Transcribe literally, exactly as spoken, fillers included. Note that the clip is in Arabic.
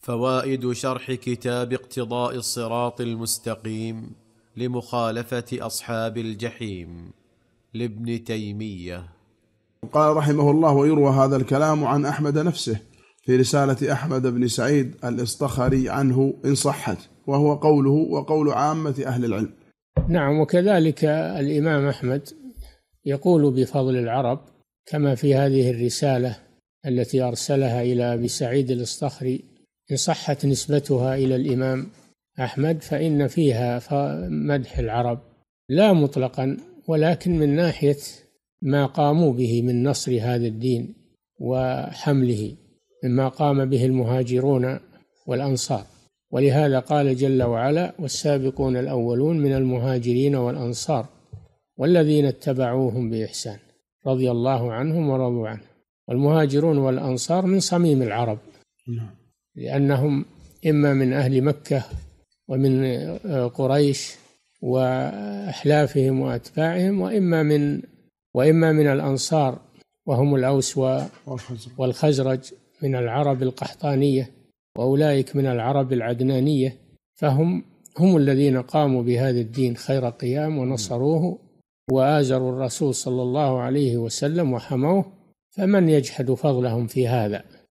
فوائد شرح كتاب اقتضاء الصراط المستقيم لمخالفة أصحاب الجحيم لابن تيمية. قال رحمه الله: ويروى هذا الكلام عن أحمد نفسه في رسالة أحمد بن سعيد الإصطخري عنه إن صحت، وهو قوله وقول عامة أهل العلم. نعم، وكذلك الإمام أحمد يقول بفضل العرب كما في هذه الرسالة التي أرسلها إلى أبي سعيد الإصطخري، إن صحت نسبتها إلى الإمام أحمد فإن فيها مدح العرب لا مطلقا، ولكن من ناحية ما قاموا به من نصر هذا الدين وحمله مما قام به المهاجرون والأنصار. ولهذا قال جل وعلا: والسابقون الأولون من المهاجرين والأنصار والذين اتبعوهم بإحسان رضي الله عنهم ورضوا عنه. والمهاجرون والأنصار من صميم العرب، لأنهم إما من أهل مكة ومن قريش وأحلافهم وأتباعهم، وإما من وإما من الأنصار وهم الأوس والخزرج من العرب القحطانية، وأولئك من العرب العدنانية، فهم هم الذين قاموا بهذا الدين خير قيام ونصروه وآزروا الرسول صلى الله عليه وسلم وحموه، فمن يجحد فضلهم في هذا؟